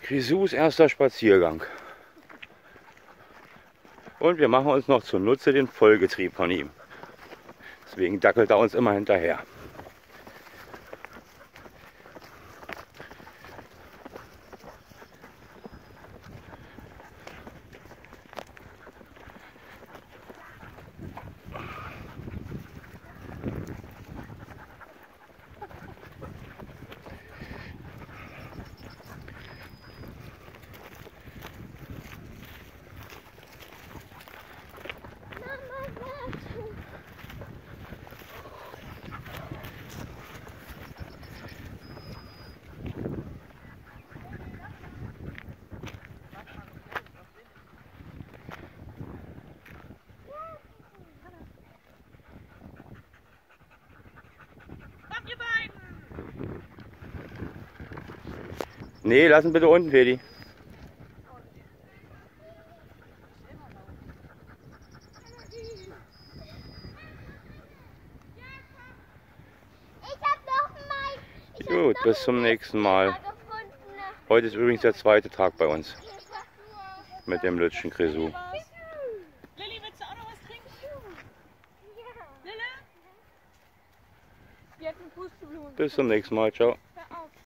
Grisous erster Spaziergang. Und wir machen uns noch zunutze den Vollgetrieb von ihm. Deswegen dackelt er uns immer hinterher. Nee, lassen bitte unten, Fedi. Gut, bis zum nächsten Mal. Heute ist übrigens der zweite Tag bei uns. Mit dem Lütschen Grisou. Lilly, willst du auch noch was trinken? Lille? Die hat einen Pusteblumen. Bis zum nächsten Mal, ciao.